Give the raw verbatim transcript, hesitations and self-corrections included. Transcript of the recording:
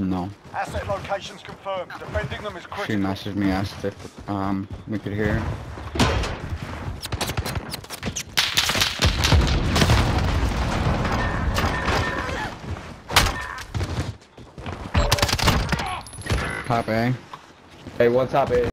No. Asset locations confirmed. Defending them is She critical. messaged me, asked if um we could hear. Top A. Hey, one top A.